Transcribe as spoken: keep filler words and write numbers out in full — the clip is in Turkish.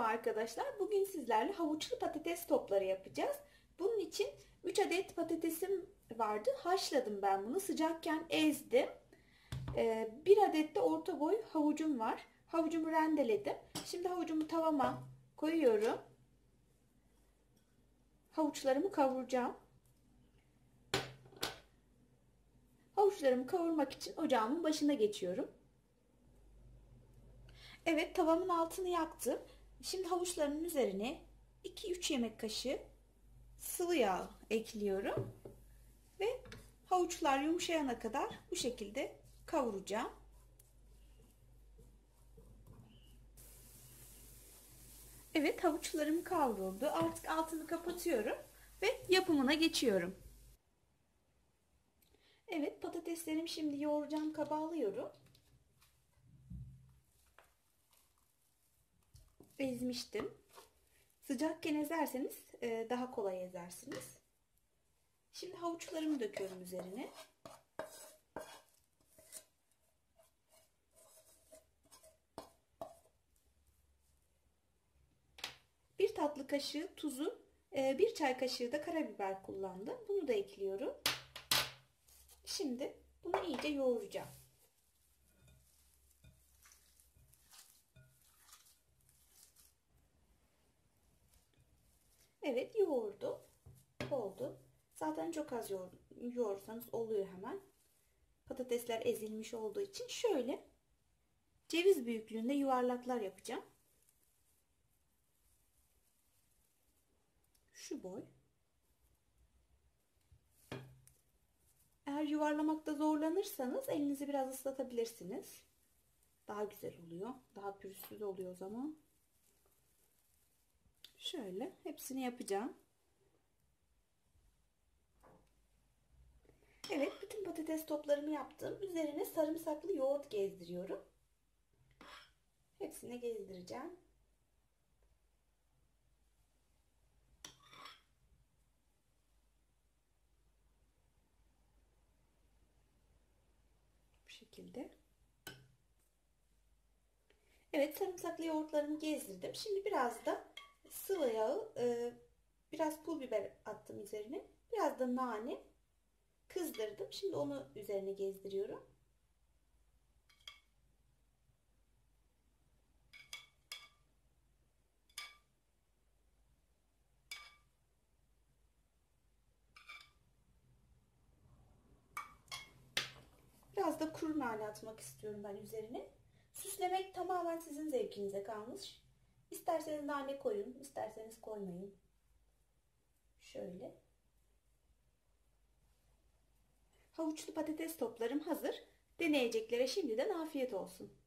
arkadaşlar. Bugün sizlerle havuçlu patates topları yapacağız. Bunun için üç adet patatesim vardı. Haşladım ben bunu. Sıcakken ezdim. Ee, bir adet de orta boy havucum var. Havucumu rendeledim. Şimdi havucumu tavama koyuyorum. Havuçlarımı kavuracağım. Havuçlarımı kavurmak için ocağımın başına geçiyorum. Evet, tavamın altını yaktım. Şimdi havuçlarımın üzerine iki üç yemek kaşığı sıvı yağ ekliyorum. Ve havuçlar yumuşayana kadar bu şekilde kavuracağım. Evet, havuçlarım kavruldu. Artık altını kapatıyorum ve yapımına geçiyorum. Evet, patateslerimi şimdi yoğuracağım kaba alıyorum. Ezmiştim. Sıcakken ezerseniz daha kolay ezersiniz. Şimdi havuçlarımı döküyorum üzerine. Bir tatlı kaşığı tuzu, bir çay kaşığı da karabiber kullandım. Bunu da ekliyorum. Şimdi bunu iyice yoğuracağım. Evet, yoğurdu. Oldu. Zaten çok az yoğur, yoğursanız oluyor hemen. Patatesler ezilmiş olduğu için şöyle ceviz büyüklüğünde yuvarlaklar yapacağım. Şu boy. Eğer yuvarlamakta zorlanırsanız elinizi biraz ıslatabilirsiniz. Daha güzel oluyor. Daha pürüzsüz oluyor o zaman. Şöyle hepsini yapacağım. Evet, bütün patates toplarımı yaptım. Üzerine sarımsaklı yoğurt gezdiriyorum. Hepsine gezdireceğim. Bu şekilde. Evet, sarımsaklı yoğurtlarımı gezdirdim. Şimdi biraz da sıvı yağı, biraz pul biber attım üzerine. Biraz da nane kızdırdım. Şimdi onu üzerine gezdiriyorum. Biraz da kuru nane atmak istiyorum ben üzerine. Süslemek tamamen sizin zevkinize kalmış. İsterseniz nane koyun, isterseniz koymayın. Şöyle. Havuçlu patates toplarım hazır. Deneyeceklere şimdiden afiyet olsun.